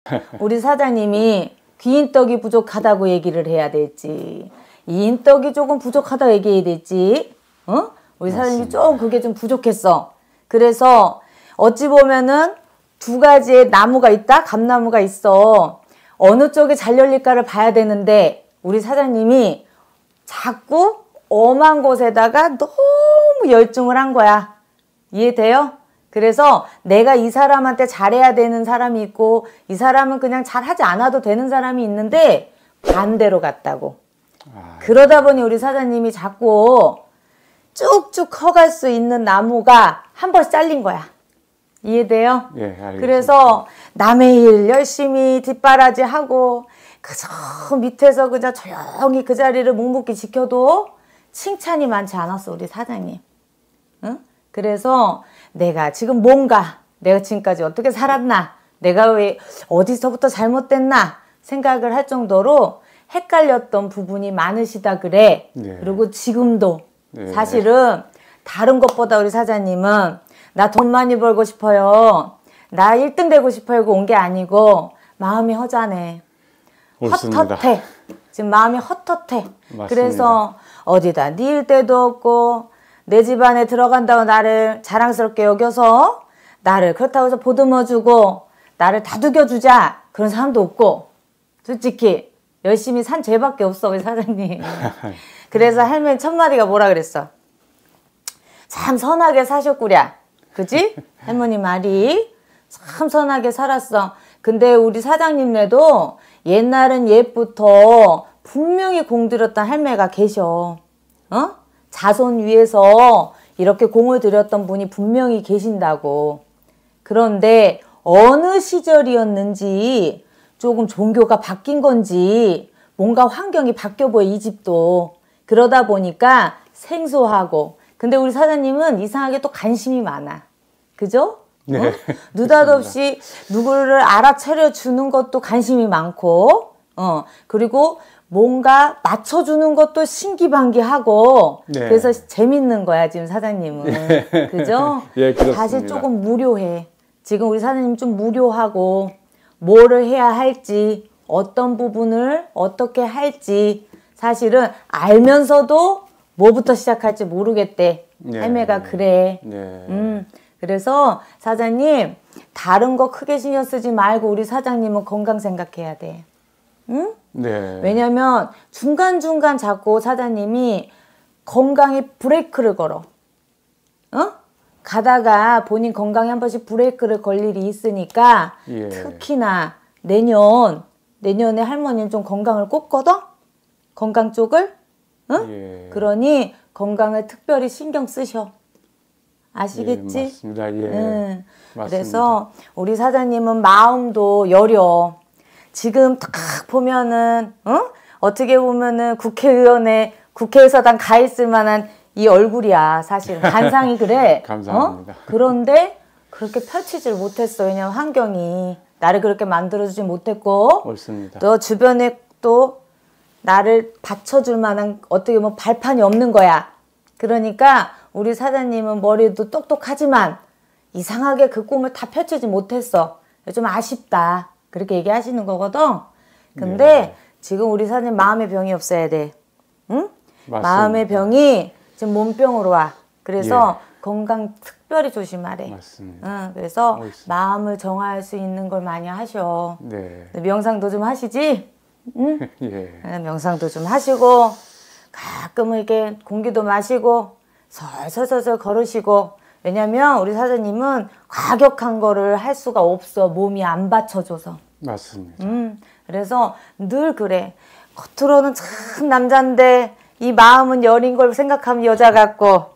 우리 사장님이 귀인떡이 부족하다고 얘기를 해야 될지, 이인떡이 조금 부족하다고 얘기해야 될지, 어? 우리 사장님이 좀 그게 좀 부족했어. 그래서 어찌 보면은 두 가지의 나무가 있다? 감나무가 있어. 어느 쪽이 잘 열릴까를 봐야 되는데 우리 사장님이 자꾸 엄한 곳에다가 너무 열중을 한 거야. 이해돼요? 그래서 내가 이 사람한테 잘해야 되는 사람이 있고 이 사람은 그냥 잘하지 않아도 되는 사람이 있는데 반대로 갔다고. 그러다 보니 우리 사장님이 자꾸 쭉쭉 커갈 수 있는 나무가 한 번 잘린 거야. 이해돼요? 예, 알겠습니다. 그래서 남의 일 열심히 뒷바라지하고 그저 밑에서 그저 조용히 그 자리를 묵묵히 지켜도 칭찬이 많지 않았어, 우리 사장님. 응? 그래서 내가 지금 뭔가, 내가 지금까지 어떻게 살았나, 내가 왜 어디서부터 잘못됐나 생각을 할 정도로 헷갈렸던 부분이 많으시다 그래. 네. 그리고 지금도 네. 사실은 다른 것보다 우리 사장님은 나 돈 많이 벌고 싶어요, 나 1등 되고 싶어요 온 게 아니고 마음이 허전해. 옳습니다. 헛헛해. 지금 마음이 헛헛해. 맞습니다. 그래서 어디다 닐 데도 없고 내 집안에 들어간다고 나를 자랑스럽게 여겨서 나를 그렇다고 해서 보듬어주고 나를 다독여주자 그런 사람도 없고 솔직히 열심히 산 죄밖에 없어 우리 사장님. 그래서 할머니 첫마디가 뭐라 그랬어? 참 선하게 사셨구랴. 그지? 할머니 말이 참 선하게 살았어. 근데 우리 사장님네도 옛날은 옛부터 분명히 공들였던 할매가 계셔. 어? 자손 위해서 이렇게 공을 들였던 분이 분명히 계신다고. 그런데 어느 시절이었는지 조금 종교가 바뀐 건지 뭔가 환경이 바뀌어 보여, 이 집도. 그러다 보니까 생소하고. 근데 우리 사장님은 이상하게 또 관심이 많아. 그죠? 네. 어? 느닷없이 누구를 알아차려 주는 것도 관심이 많고, 그리고 뭔가 맞춰주는 것도 신기반기하고, 네. 그래서 재밌는 거야, 지금 사장님은. 그죠? 예, 그렇습니다. 사실 조금 무료해. 지금 우리 사장님 좀 무료하고, 뭐를 해야 할지, 어떤 부분을 어떻게 할지, 사실은 알면서도 뭐부터 시작할지 모르겠대. 네. 할매가 그래. 네. 그래서 사장님 다른 거 크게 신경 쓰지 말고 우리 사장님은 건강 생각해야 돼. 응? 네. 왜냐면 중간중간 자꾸 사장님이 건강에 브레이크를 걸어. 어? 가다가 본인 건강에 한 번씩 브레이크를 걸 일이 있으니까 예. 특히나 내년에 할머니는 좀 건강을 꼽거든? 건강 쪽을? 응? 예. 그러니 건강을 특별히 신경 쓰셔. 아시겠지? 예, 맞습니다. 예. 맞습니다. 그래서 우리 사장님은 마음도 여려. 지금 딱 보면은 어떻게 보면은 국회에서 단 가 있을 만한 이 얼굴이야. 사실 관상이 그래. 감사합니다. 그런데 그렇게 펼치질 못했어. 왜냐면 환경이 나를 그렇게 만들어주지 못했고, 옳습니다. 또 주변에 또 나를 받쳐줄 만한 어떻게 보면 발판이 없는 거야. 그러니까 우리 사장님은 머리도 똑똑하지만 이상하게 그 꿈을 다 펼치지 못했어. 좀 아쉽다. 그렇게 얘기하시는 거거든. 근데 네. 지금 우리 사장님 마음의 병이 없어야 돼. 응? 맞습니다. 마음의 병이 지금 몸병으로 와. 그래서 건강 특별히 조심하래. 맞습니다. 응, 그래서 옳습니다. 마음을 정화할 수 있는 걸 많이 하셔. 네. 명상도 좀 하시지? 응? 예. 명상도 좀 하시고 가끔은 이렇게 공기도 마시고 설설설설 걸으시고. 왜냐면 우리 사장님은 과격한 거를 할 수가 없어. 몸이 안 받쳐줘서. 맞습니다. 그래서 늘 그래. 겉으로는 참 남잔데 이 마음은 여린 걸 생각하면 여자 같고,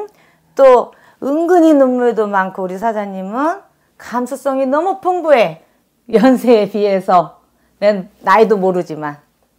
또 은근히 눈물도 많고. 우리 사장님은 감수성이 너무 풍부해. 연세에 비해서. 난 나이도 모르지만.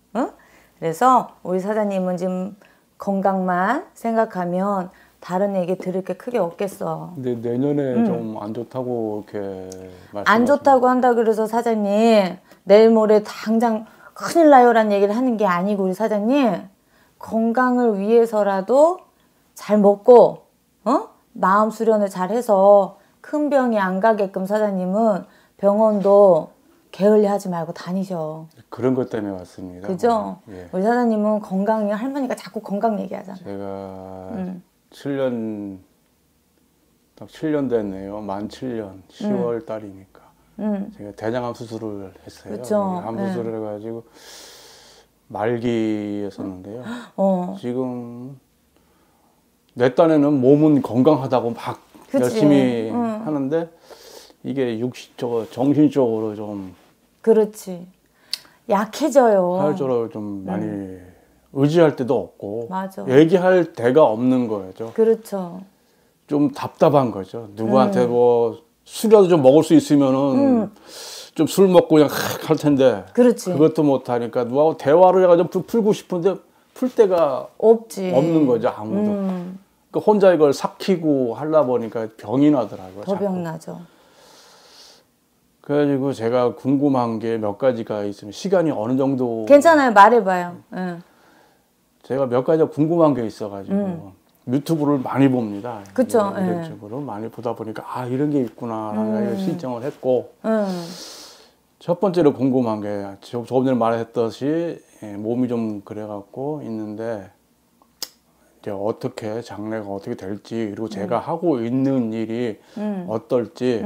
그래서 우리 사장님은 지금 건강만 생각하면 다른 얘기 들을 게 크게 없겠어. 근데 내년에 좀 안 좋다고 이렇게 안 좋다고 한다 그래서 사장님 내일 모레 당장 큰일 나요라는 얘기를 하는 게 아니고, 우리 사장님 건강을 위해서라도 잘 먹고 마음 수련을 잘 해서 큰 병이 안 가게끔 사장님은 병원도 게을리하지 말고 다니셔. 그런 것 때문에 왔습니다. 그죠? 예. 우리 사장님은 건강이 할머니가 자꾸 건강 얘기하잖아. 제가 7년 딱 7년 됐네요. 만 7년 10월 달이니까 제가 대장암 수술을 했어요. 그쵸? 암 수술을 해가지고 말기였었는데요. 지금 내 딴에는 몸은 건강하다고 막 그치? 열심히 하는데 이게 정신적으로 좀 그렇지. 약해져요. 사회적으로 좀 많이 의지할 데도 없고 맞아. 얘기할 데가 없는 거죠. 그렇죠. 좀 답답한 거죠. 누구한테 뭐 술이라도 좀 먹을 수 있으면은 좀 술 먹고 그냥 할 텐데 그렇지. 그것도 못 하니까 누구하고 대화를 해가지고 풀고 싶은데 풀 데가 없지. 없는 거죠. 아무도. 그러니까 혼자 이걸 삭히고 하려 보니까 병이 나더라고요. 더 병나죠. 그래가지고 제가 궁금한 게 몇 가지가 있으면 시간이 어느 정도 괜찮아요. 말해봐요. 제가 몇 가지가 궁금한 게 있어가지고 유튜브를 많이 봅니다. 그쵸. 이런 식으로 많이 보다 보니까 아 이런 게 있구나 라는 신청을 했고 첫 번째로 궁금한 게 조금 전에 말했듯이 몸이 좀 그래갖고 있는데 이제 어떻게 장래가 어떻게 될지 그리고 제가 하고 있는 일이 어떨지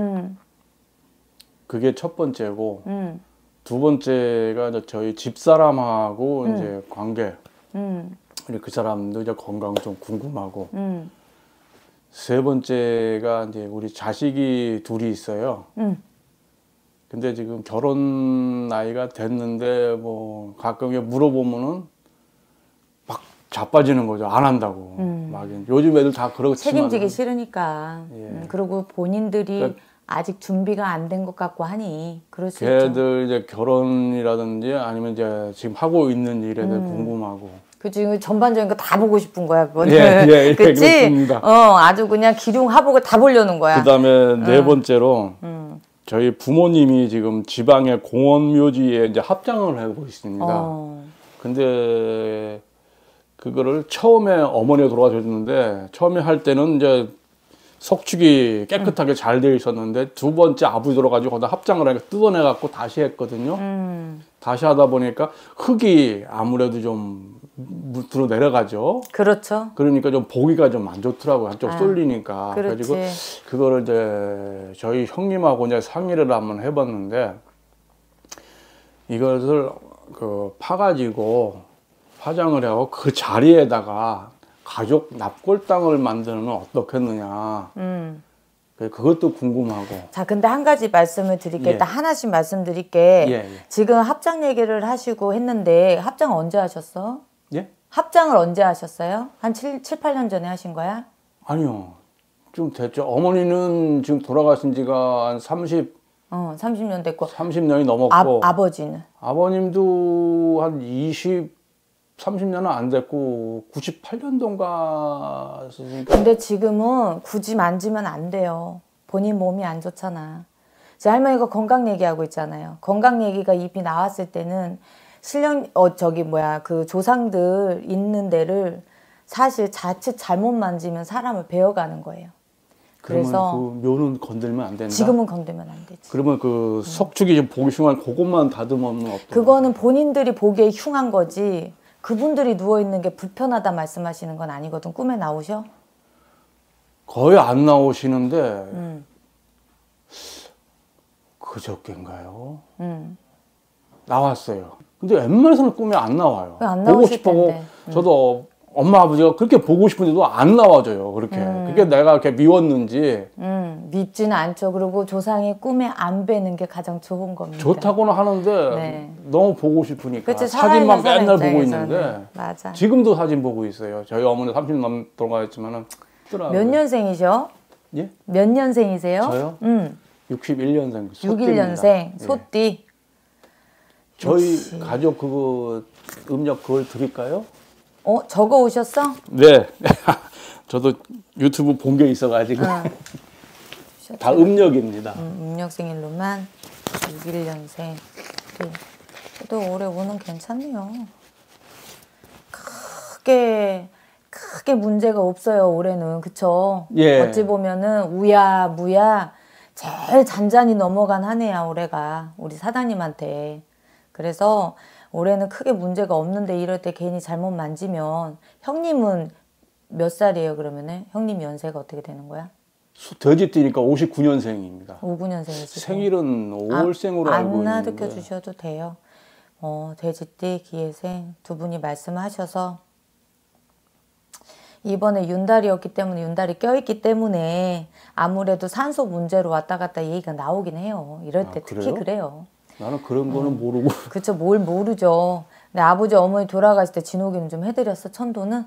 그게 첫 번째고 두 번째가 이제 저희 집사람하고 이제 관계 그 사람도 이제 건강 좀 궁금하고 세 번째가 이제 우리 자식이 둘이 있어요. 근데 지금 결혼 나이가 됐는데 뭐 가끔 물어보면은 막 자빠지는 거죠. 안 한다고. 막 요즘 애들 다 그렇지만 책임지기 싫으니까. 그리고 본인들이 그러니까 아직 준비가 안 된 것 같고 하니 그럴 수 있죠. 걔들 이제 결혼이라든지 아니면 이제 지금 하고 있는 일에 대해 궁금하고. 그치, 전반적인 거 다 보고 싶은 거야, 그거는. 예, 그치? 그렇습니다. 아주 그냥 기둥 하복을 다 보려는 거야. 그 다음에 네 번째로, 저희 부모님이 지금 지방의 공원묘지에 이제 합장을 하고 있습니다. 근데, 그거를 처음에 어머니가 돌아가셨는데, 처음에 할 때는 이제 석축이 깨끗하게 잘 되어 있었는데, 두 번째 아버지 돌아가지고 거기다 합장을 하니까 뜯어내갖고 다시 했거든요. 다시 하다 보니까 흙이 아무래도 좀 밑으로 내려가죠. 그렇죠. 그러니까 좀 보기가 좀 안 좋더라고요. 한쪽 쏠리니까. 그렇지. 그래가지고 그거를 이제 저희 형님하고 이제 상의를 한번 해봤는데 이것을 파가지고 화장을 하고 그 자리에다가 가족 납골당을 만드는 어떻겠느냐. 그것도 궁금하고. 자, 근데 한 가지 말씀을 드릴게요. 예. 일단 하나씩 말씀드릴게. 예. 지금 합장 얘기를 하시고 했는데 합장 언제 하셨어? 예? 합장을 언제 하셨어요? 한 7, 8년 전에 하신 거야? 아니요. 좀 됐죠. 어머니는 지금 돌아가신 지가 한 30년 됐고. 30년이 넘었고. 아버지는? 아버님도 한 30년은 안 됐고 98년도인가 했으니까. 근데 지금은 굳이 만지면 안 돼요. 본인 몸이 안 좋잖아. 제 할머니가 건강 얘기하고 있잖아요. 건강 얘기가 입이 나왔을 때는 그 조상들 있는 데를 사실 자칫 잘못 만지면 사람을 베어가는 거예요. 그래서 그 묘는 건들면 안 된다? 지금은 건들면 안 되지. 그러면 그 석축이 좀 보기 흉한 그것만 다듬으면 어때요? 그거는 본인들이 보기에 흉한 거지. 그분들이 누워있는 게 불편하다 말씀하시는 건 아니거든. 꿈에 나오셔? 거의 안 나오시는데 그저께인가요? 나왔어요. 근데 웬만해서는 꿈에 안 나와요. 안 보고 나오실 싶고 텐데. 저도 엄마 아버지가 그렇게 보고 싶은데도 안 나와줘요. 그렇게 그게 내가 이렇게 미웠는지 밉지는 않죠. 그리고 조상이 꿈에 안 뵈는 게 가장 좋은 겁니다. 좋다고는 하는데 네. 너무 보고 싶으니까 그치, 사진만 살아있는 맨날 사람 보고 입장에서는. 있는데 맞아. 지금도 사진 보고 있어요. 저희 어머니 30년 돌아가셨지만은 몇 년생이셔? 예? 몇 년생이세요? 저요? 61년생 61년생 소띠. 저희 그치. 가족 그거 음력 그걸 드릴까요? 적어 오셨어? 네. 저도 유튜브 본 게 있어가지고 다 음력입니다. 음력 생일로만 61년생. 또 올해 운은 괜찮네요. 크게 문제가 없어요. 올해는. 그쵸? 예. 어찌 보면은 우야 무야 제일 잔잔히 넘어간 한 해야 올해가 우리 사장님한테. 그래서 올해는 크게 문제가 없는데 이럴 때 괜히 잘못 만지면 형님은 몇 살이에요 그러면은? 형님 연세가 어떻게 되는 거야? 돼지띠니까 59년생입니다. 59년생이시고 생일은 5월생으로 알고 있는데. 안 나득혀 주셔도 돼요. 돼지띠, 기해생 두 분이 말씀하셔서 이번에 윤달이었기 때문에 윤달이 껴있기 때문에 아무래도 산소 문제로 왔다 갔다 얘기가 나오긴 해요. 이럴 때 특히 그래요? 그래요. 나는 그런 거는 모르고. 그쵸, 뭘 모르죠. 근데 아버지 어머니 돌아가실 때 진호기는 좀 해드렸어, 천도는?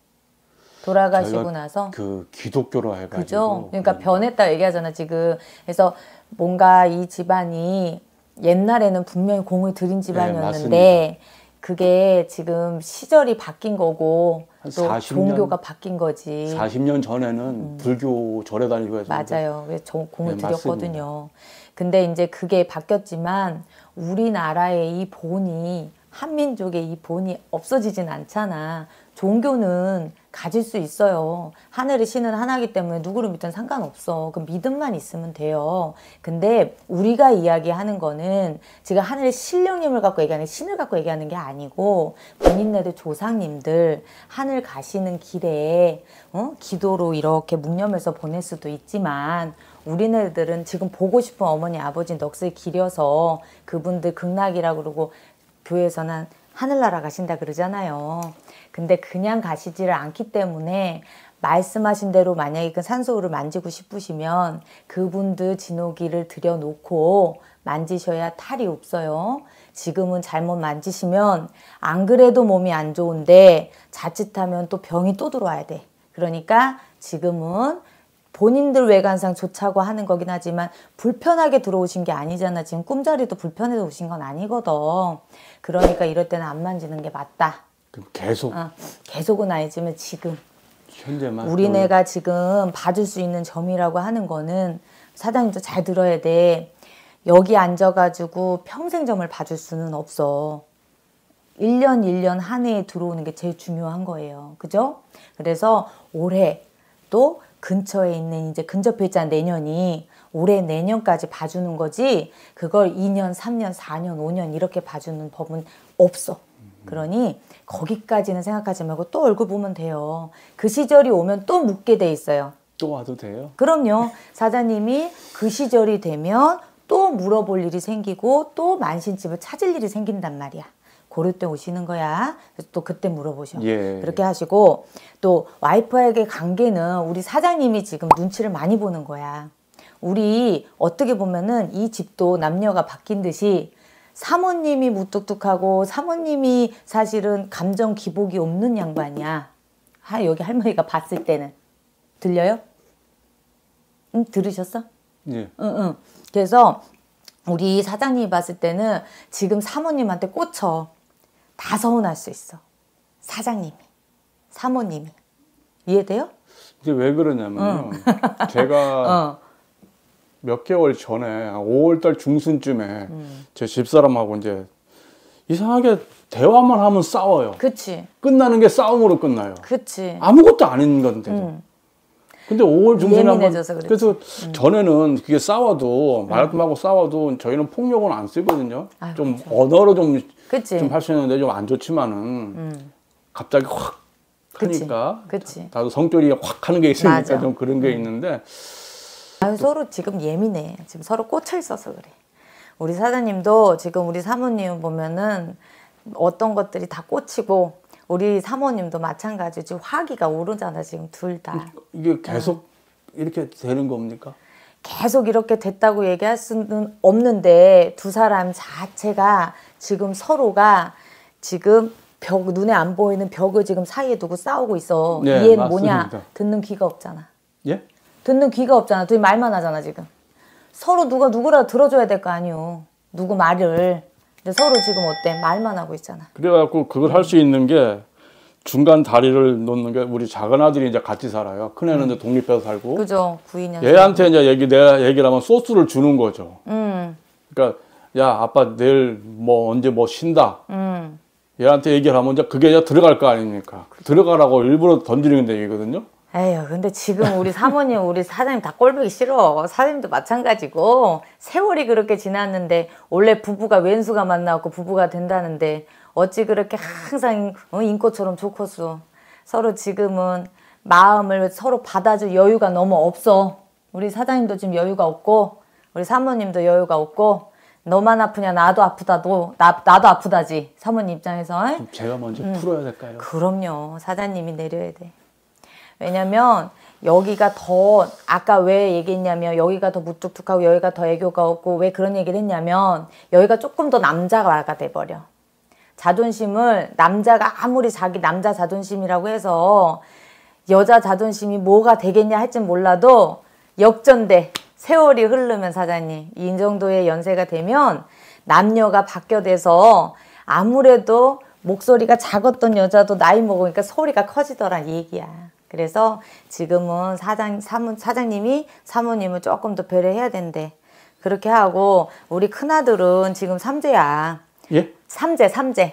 돌아가시고 나서. 그 기독교로 해가지고. 그죠? 그러니까 변했다 얘기하잖아, 지금. 그래서 뭔가 이 집안이 옛날에는 분명히 공을 들인 집안이었는데 네, 그게 지금 시절이 바뀐 거고 또 40년, 종교가 바뀐 거지. 40년 전에는 불교 절에 다니고 해서. 맞아요. 그래서 공을 네, 들였거든요. 맞습니다. 근데 이제 그게 바뀌었지만 우리나라의 이 본이 한민족의 이 본이 없어지진 않잖아. 종교는 가질 수 있어요. 하늘을 신은 하나이기 때문에 누구를 믿든 상관없어. 그 믿음만 있으면 돼요. 근데 우리가 이야기하는 거는 지금 하늘의 신령님을 갖고 얘기하는 신을 갖고 얘기하는 게 아니고 본인네들 조상님들 하늘 가시는 길에 기도로 이렇게 묵념해서 보낼 수도 있지만 우리네들은 지금 보고 싶은 어머니 아버지 넋을 기려서 그분들 극락이라고 그러고 교회에서는 하늘나라 가신다 그러잖아요. 근데 그냥 가시지를 않기 때문에 말씀하신 대로 만약에 그 산소를 만지고 싶으시면 그분들 진호기를 들여놓고 만지셔야 탈이 없어요. 지금은 잘못 만지시면 안 그래도 몸이 안 좋은데 자칫하면 또 병이 또 들어와야 돼. 그러니까 지금은 본인들 외관상 좋자고 하는 거긴 하지만 불편하게 들어오신 게 아니잖아. 지금 꿈자리도 불편해서 오신 건 아니거든. 그러니까 이럴 때는 안 만지는 게 맞다. 그럼 계속? 계속은 아니지만 지금. 현재만? 우리네가 지금 봐줄 수 있는 점이라고 하는 거는 사장님도 잘 들어야 돼. 여기 앉아가지고 평생 점을 봐줄 수는 없어. 1년 1년 한 해에 들어오는 게 제일 중요한 거예요. 그죠? 그래서 올해 또 근처에 있는 이제 근접해 있잖아 내년이 올해 내년까지 봐주는 거지 그걸 2년, 3년, 4년, 5년 이렇게 봐주는 법은 없어. 그러니 거기까지는 생각하지 말고 또 얼굴 보면 돼요. 그 시절이 오면 또 묻게 돼 있어요. 또 와도 돼요? 그럼요. 사장님이 그 시절이 되면 또 물어볼 일이 생기고 또 만신집을 찾을 일이 생긴단 말이야. 고를 때 오시는 거야. 그래서 또 그때 물어보셔. 예. 그렇게 하시고 또 와이프에게 관계는 우리 사장님이 지금 눈치를 많이 보는 거야. 우리 어떻게 보면은 이 집도 남녀가 바뀐 듯이 사모님이 무뚝뚝하고 사모님이 사실은 감정 기복이 없는 양반이야. 여기 할머니가 봤을 때는. 들려요? 응? 들으셨어? 예. 응. 그래서 우리 사장님이 봤을 때는 지금 사모님한테 꽂혀. 다 서운할 수 있어. 사장님이. 사모님이. 이해돼요? 이제 왜 그러냐면요. 제가 몇 개월 전에 5월달 중순쯤에 제 집사람하고 이제 이상하게 대화만 하면 싸워요. 그치. 끝나는 게 싸움으로 끝나요. 그치. 아무것도 아닌 건데도. 근데 5월 중순에 한번 그래서 전에는 그게 싸워도 말하고 싸워도 저희는 폭력은 안 쓰거든요. 좀 그렇죠. 언어로 좀 할 수 있는데 좀 안 좋지만은 갑자기 확 하니까 그치. 나도 성격이 확 하는 게 있으니까 맞아. 좀 그런 게 있는데 서로 지금 예민해. 지금 서로 꽂혀 있어서 그래. 우리 사장님도 지금 우리 사모님 보면은 어떤 것들이 다 꽂히고 우리 사모님도 마찬가지지 화기가 오르잖아 지금 둘 다. 이게 계속 이렇게 되는 겁니까? 계속 이렇게 됐다고 얘기할 수는 없는데 두 사람 자체가 지금 서로가 지금 벽 눈에 안 보이는 벽을 지금 사이에 두고 싸우고 있어. 네, 이해는 맞습니다. 뭐냐? 듣는 귀가 없잖아. 예? 듣는 귀가 없잖아. 둘이 말만 하잖아 지금. 서로 누가 누구라도 들어줘야 될 거 아니오. 누구 말을. 근데 서로 지금 어때? 말만 하고 있잖아. 그래갖고 그걸 할 수 있는 게 중간 다리를 놓는 게 우리 작은 아들이 이제 같이 살아요. 큰 애는 이제 독립해서 살고. 그죠. 9, 2년. 얘한테 이제 내가 얘기를 하면 소스를 주는 거죠. 그러니까 야 아빠 내일 뭐 언제 뭐 쉰다. 얘한테 얘기를 하면 이제 그게 이제 들어갈 거 아닙니까? 들어가라고 일부러 던지는 얘기거든요. 에휴, 근데 지금 우리 사모님, 우리 사장님 다 꼴보기 싫어. 사장님도 마찬가지고. 세월이 그렇게 지났는데, 원래 부부가 왼수가 만나고 부부가 된다는데, 어찌 그렇게 항상 인꼬처럼 좋겠어. 서로 지금은 마음을 서로 받아줄 여유가 너무 없어. 우리 사장님도 지금 여유가 없고, 우리 사모님도 여유가 없고, 너만 아프냐, 나도 아프다도, 나도 아프다지. 사모님 입장에서. 그럼 제가 먼저 풀어야 될까요? 그럼요. 사장님이 내려야 돼. 왜냐면 여기가 더 아까 왜 얘기했냐면 여기가 더 무뚝뚝하고 여기가 더 애교가 없고 왜 그런 얘기를 했냐면 여기가 조금 더 남자가 돼버려. 자존심을 남자가 아무리 자기 남자 자존심이라고 해서 여자 자존심이 뭐가 되겠냐 할진 몰라도 역전돼. 세월이 흐르면 사장님 이 정도의 연세가 되면 남녀가 바뀌어돼서 아무래도 목소리가 작았던 여자도 나이 먹으니까 소리가 커지더란 얘기야. 그래서 지금은 사장님이 사모님을 조금 더 배려해야 된대. 그렇게 하고 우리 큰아들은 지금 3제야. 예? 3제.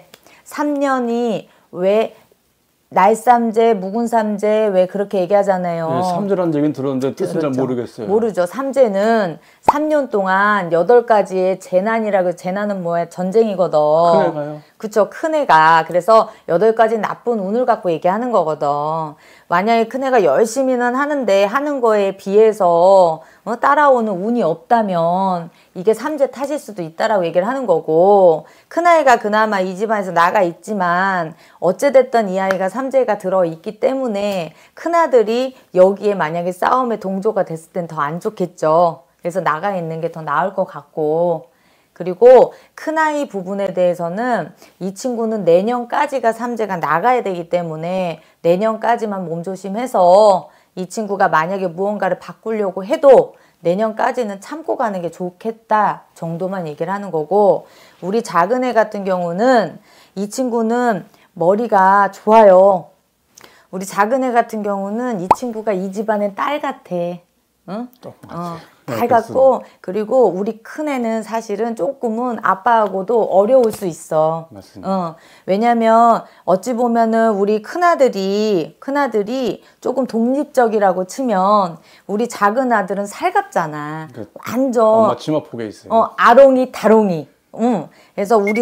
3년이 왜 날삼제, 묵은삼제 왜 그렇게 얘기하잖아요. 네, 삼제라는 얘기는 들었는데 뜻은 그렇죠. 잘 모르겠어요. 모르죠. 삼제는 3년 동안 8가지의 재난이라고 재난은 뭐야? 전쟁이거든. 큰애가요? 그쵸. 큰애가. 그래서 8가지 나쁜 운을 갖고 얘기하는 거거든. 만약에 큰애가 열심히는 하는데 하는 거에 비해서 따라오는 운이 없다면 이게 삼재 탓일 수도 있다라고 얘기를 하는 거고 큰아이가 그나마 이 집안에서 나가 있지만 어찌됐든 이 아이가 삼재가 들어있기 때문에 큰아들이 여기에 만약에 싸움에 동조가 됐을 땐 더 안 좋겠죠. 그래서 나가 있는 게 더 나을 것 같고 그리고 큰아이 부분에 대해서는 이 친구는 내년까지가 삼재가 나가야 되기 때문에 내년까지만 몸조심해서 이 친구가 만약에 무언가를 바꾸려고 해도 내년까지는 참고 가는 게 좋겠다 정도만 얘기를 하는 거고 우리 작은 애 같은 경우는 이 친구는 머리가 좋아요. 우리 작은 애 같은 경우는 이 친구가 이 집안의 딸 같아. 응? 딸 같고 그리고 우리 큰애는 사실은 조금은 아빠하고도 어려울 수 있어. 맞습니다. 왜냐면 어찌 보면은 우리 큰아들이 조금 독립적이라고 치면 우리 작은 아들은 살갑잖아. 그러니까 완전 엄마 치마폭에 있어요. 아롱이 다롱이. 그래서 우리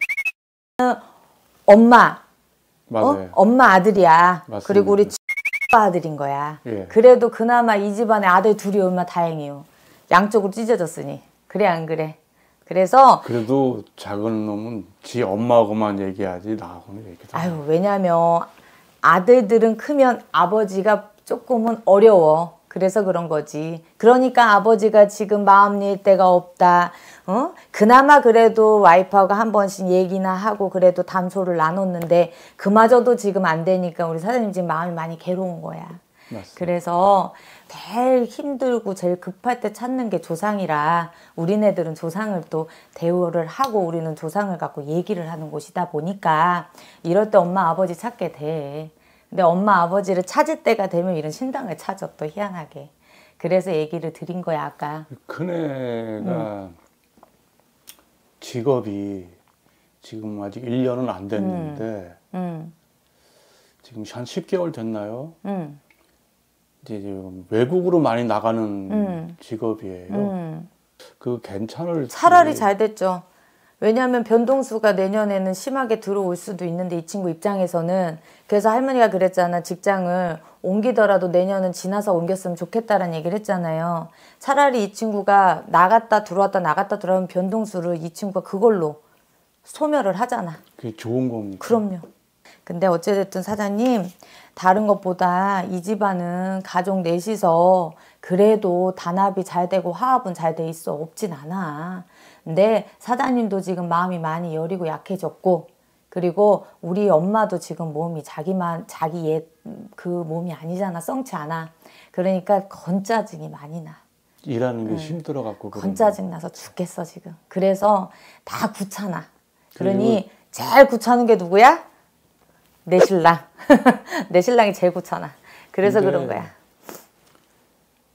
엄마 맞아요. 엄마 아들이야. 맞습니다. 그리고 우리 아빠 아들인 거야. 예. 그래도 그나마 이 집안에 아들 둘이 얼마나 다행이요. 양쪽으로 찢어졌으니. 그래 안 그래? 그래서 그래도 작은 놈은 지 엄마하고만 얘기하지 나하고는 얘기도 안 해요. 왜냐면 아들들은 크면 아버지가 조금은 어려워. 그래서 그런 거지. 그러니까 아버지가 지금 마음 낼 데가 없다. 그나마 그래도 와이프하고 한 번씩 얘기나 하고 그래도 담소를 나눴는데 그마저도 지금 안 되니까 우리 사장님 지금 마음이 많이 괴로운 거야. 맞습니다. 그래서 제일 힘들고 제일 급할 때 찾는 게 조상이라 우리네들은 조상을 또 대우를 하고 우리는 조상을 갖고 얘기를 하는 곳이다 보니까 이럴 때 엄마 아버지 찾게 돼. 근데 엄마 아버지를 찾을 때가 되면 이런 신당을 찾아 또 희한하게. 그래서 얘기를 드린 거야 아까. 큰애가 직업이 지금 아직 1년은 안 됐는데 지금 한 10개월 됐나요? 이제 지금 외국으로 많이 나가는 직업이에요. 그 괜찮을지. 차라리 잘 됐죠. 왜냐하면 변동수가 내년에는 심하게 들어올 수도 있는데 이 친구 입장에서는 그래서 할머니가 그랬잖아. 직장을 옮기더라도 내년은 지나서 옮겼으면 좋겠다라는 얘기를 했잖아요. 차라리 이 친구가 나갔다 들어왔다 나갔다 들어오면 변동수를 이 친구가 그걸로 소멸을 하잖아. 그게 좋은 겁니까? 그럼요. 근데 어찌됐든 사장님 다른 것보다 이 집안은 가족 넷이서 그래도 단합이 잘 되고 화합은 잘 돼 있어. 없진 않아. 근데 사장님도 지금 마음이 많이 여리고 약해졌고 그리고 우리 엄마도 지금 몸이 자기 옛 그 몸이 아니잖아. 썩지 않아. 그러니까 건짜증이 많이 나. 일하는 게 힘들어갖고 건짜증 나서 죽겠어 지금. 그래서 다 귀찮아. 그러니 제일 귀찮은 게 누구야? 내 신랑. 내 신랑이 제일 귀찮아. 그래서 그런 거야.